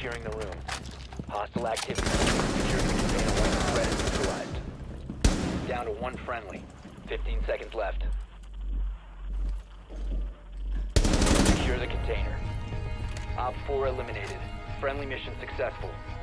securing the room. Hostile activity. Secure the container once the threat is neutralized. Down to one friendly. 15 seconds left. Secure the container. Op 4 eliminated. Friendly mission successful.